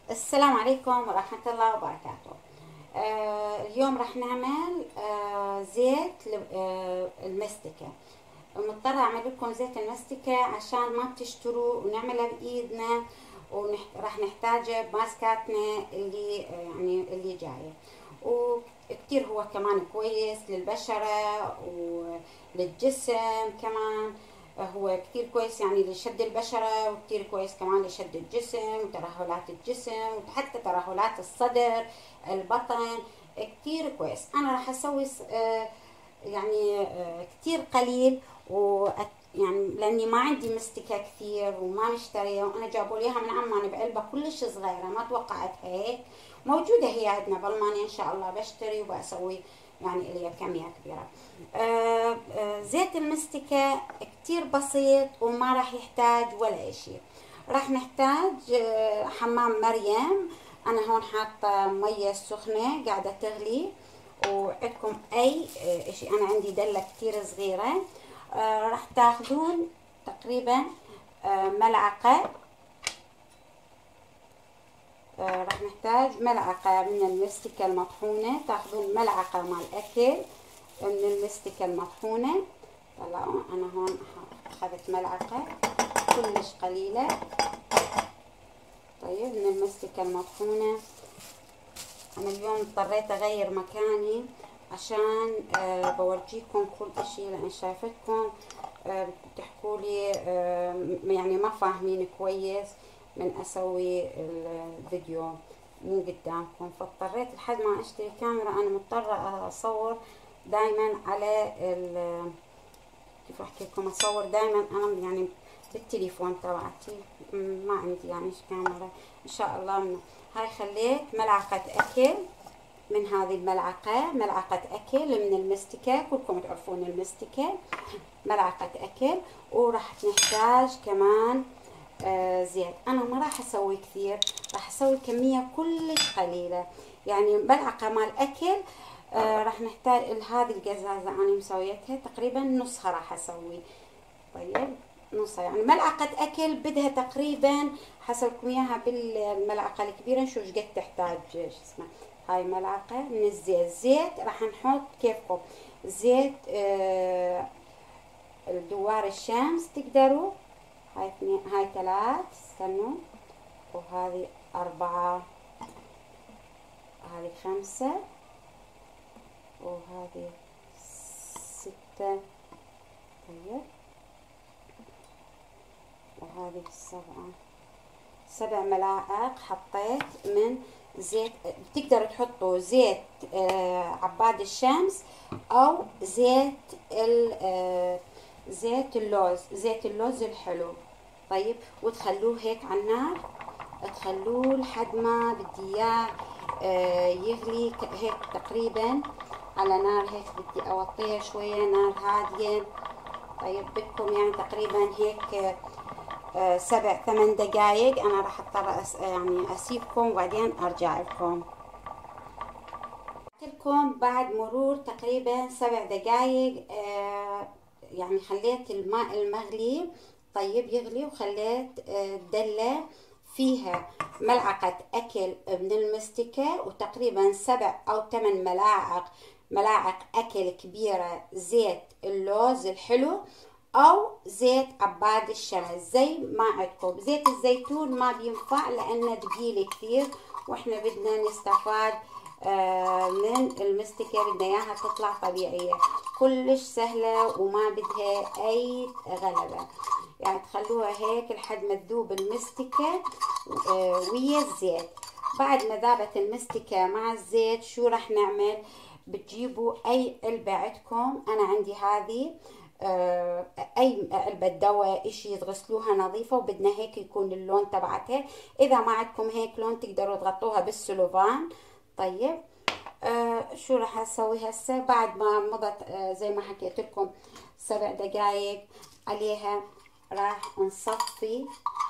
السلام عليكم ورحمة الله وبركاته. اليوم راح نعمل زيت المستكة. مضطرة أعمل لكم زيت المستكة عشان ما بتشتروا ونعملها بإيدنا، وراح نحتاجه بماسكاتنا اللي جاية. وكتير هو كمان كويس للبشرة وللجسم كمان. هو كتير كويس يعني لشد البشرة، وكتير كويس كمان لشد الجسم وترهلات الجسم وحتى ترهلات الصدر البطن. كتير كويس. أنا راح أسوي كتير قليل، يعني لاني ما عندي مستكة كثير وما مشتريه، وانا جابوا لي اياها من عمان بعلبه كلش صغيره، ما توقعتها هيك. موجوده هي عندنا بالمانيا، ان شاء الله بشتري وبسوي يعني الي كميه كبيره. زيت المستكة كتير بسيط وما راح يحتاج ولا اشي. راح نحتاج حمام مريم. انا هون حاطه ميه سخنه قاعده تغلي، وعندكم اي اشي. انا عندي دلة كتير صغيرة. راح تاخذون تقريبا ملعقة. راح نحتاج ملعقة من المستكة المطحونة. تاخذون ملعقة مال اكل من المستكة المطحونة. طلعوا، انا هون اخذت ملعقة كلش قليلة. طيب، من المستكة المطحونة. انا اليوم اضطريت اغير مكاني عشان بورجيكم كل اشي، لان شايفتكم بتحكوا لي يعني ما فاهمين كويس من اسوي الفيديو مو قدامكم، فاضطريت لحد ما اشتري كاميرا. انا مضطرة اصور دايما على كيف احكي لكم، اصور دايما انا يعني بالتليفون تبعتي، ما عندي يعني كاميرا. ان شاء الله هاي خليت ملعقة اكل من هذه الملعقة، ملعقة أكل من المستكة، كلكم تعرفون المستكة، ملعقة أكل. وراح نحتاج كمان زيت. أنا ما راح أسوي كثير، راح أسوي كمية كلش قليلة، يعني ملعقة مال أكل. راح نحتاج هذه القزازة أنا مسويتها تقريبا نصها راح أسوي. طيب، نصها يعني ملعقة أكل بدها تقريبا، حسبكم إياها بالملعقة الكبيرة نشوف ايش قد تحتاج. شو اسمه، هاي ملعقة من الزيت. زيت راح نحط كيفكم. زيت الدوار الشمس تقدروا. هاي اثنين، هاي ثلاث، استنوا، وهذه أربعة، هذه خمسة، وهذه ستة. طيب، وهذه سبعة. 7 ملاعق حطيت من زيت. بتقدروا تحطوا زيت عباد الشمس، او زيت زيت اللوز، زيت اللوز الحلو. طيب، وتخلوه هيك على النار، تخلوه لحد ما بدي اياه يغلي هيك تقريبا على نار هيك. بدي اوطيها شوية نار هادية. طيب، بدكم يعني تقريبا هيك 7 8 دقايق. انا راح اضطر يعني اسيبكم وبعدين ارجع لكم. لكم بعد مرور تقريبا 7 دقايق يعني خليت الماء المغلي طيب يغلي، وخليت دلة فيها ملعقة أكل من المستكة، وتقريبا 7 أو 8 ملاعق أكل كبيرة زيت اللوز الحلو، أو زيت عباد الشمس زي ما عندكم. زيت الزيتون ما بينفع لأنه تقيل كثير، وإحنا بدنا نستفاد من المستكة، بدنا اياها تطلع طبيعية. كلش سهلة وما بدها اي غلبة، يعني تخلوها هيك لحد ما تذوب المستكة ويا الزيت. بعد ما ذابت المستكة مع الزيت شو راح نعمل؟ بتجيبوا اي علبة عندكم. انا عندي هذه اي علبة دواء اشي، تغسلوها نظيفة، وبدنا هيك يكون اللون تبعتها. اذا ما عندكم هيك لون تقدروا تغطوها بالسلوفان. طيب، شو راح اسوي هسه بعد ما مضت زي ما حكيت لكم 7 دقايق عليها؟ راح نصفي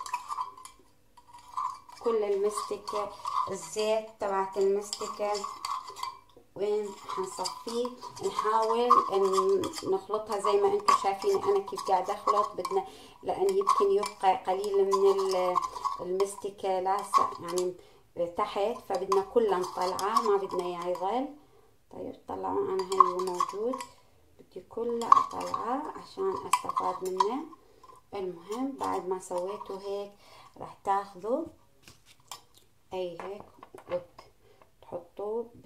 كل المستكة، الزيت تبعت المستكة وين حنصفيه. نحاول نخلطها زي ما انتم شايفين انا كيف قاعده اخلط. بدنا لان يمكن يبقى قليل من المستكة لاسع، يعني تحت، فبدنا كلها نطلعه، ما بدنا اياه يظل. طيب طلعوا، انا هي موجود، بدي كله اطلعه عشان استفاد منه. المهم بعد ما سويته هيك راح تاخذوا اي هيك وتحطوه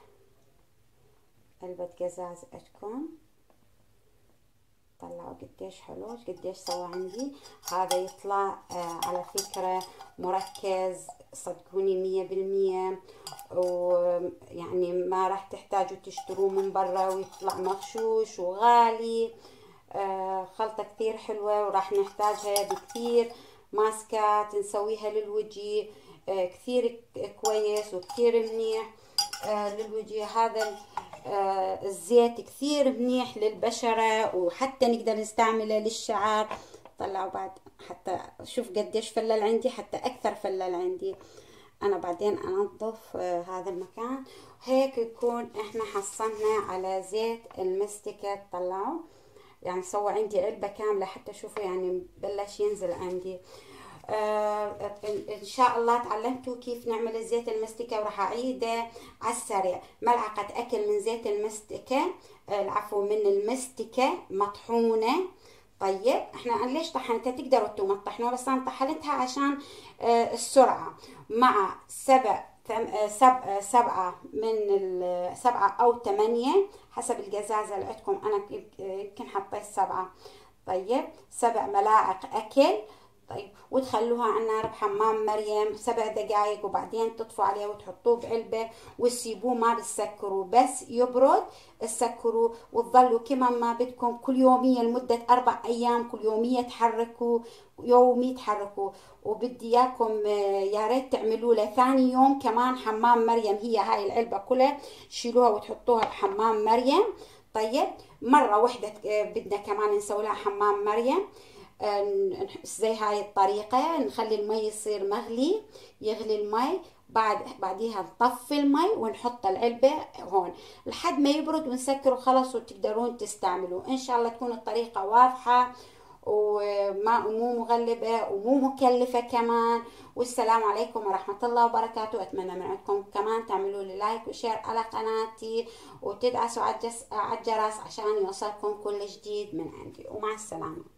علبة قزاز عندكم. طلعوا قديش حلو، قديش سوى عندي. هذا يطلع على فكرة مركز، صدقوني 100%. ويعني ما راح تحتاجوا تشتروه من برا ويطلع مغشوش وغالي. خلطة كثير حلوة، وراح نحتاجها بكثير ماسكات نسويها للوجه. كثير كويس وكثير منيح للوجه. هذا الزيت كثير منيح للبشرة، وحتى نقدر نستعمله للشعر. طلعوا بعد، حتى شوف قديش فلل عندي، حتى اكثر فلل عندي. انا بعدين انظف هذا المكان. هيك يكون احنا حصلنا على زيت المستكة. طلعوا يعني سوى عندي علبة كاملة، حتى شوفوا يعني بلش ينزل عندي. ان شاء الله تعلمتوا كيف نعمل زيت المستكة، وراح اعيده على السريع. ملعقة اكل من زيت المستكة، العفو من المستكة مطحونة. طيب احنا ليش طحنتها؟ تقدروا انتم تطحنوها، بس انا طحنتها عشان السرعة. مع سبعة من سبعة او 8 حسب القزازة اللي عندكم. انا يمكن حطيت 7. طيب 7 ملاعق اكل. طيب وتخلوها على النار بحمام مريم 7 دقائق، وبعدين تطفوا عليه وتحطوه بعلبة وتسيبوه، ما بتسكروا، بس يبرد تسكروا. وتظلوا كما ما بدكم كل يومية لمدة 4 أيام، كل يومية تحركوا، يومي تحركوا. وبدي اياكم يا ريت تعملوا له ثاني يوم كمان حمام مريم. هي هاي العلبة كلها شيلوها وتحطوها بحمام مريم. طيب مرة واحدة بدنا كمان نسوي لها حمام مريم زي هاي الطريقة. نخلي المي يصير مغلي، يغلي المي، بعديها نطفي المي ونحط العلبة هون لحد ما يبرد ونسكره خلص، وتقدرون تستعملوا. ان شاء الله تكون الطريقة واضحة مو مغلبة ومو مكلفة كمان. والسلام عليكم ورحمة الله وبركاته. أتمنى من عندكم كمان تعملوا لي لايك وشير على قناتي، وتدعسوا على الجرس عشان يوصلكم كل جديد من عندي. ومع السلامة.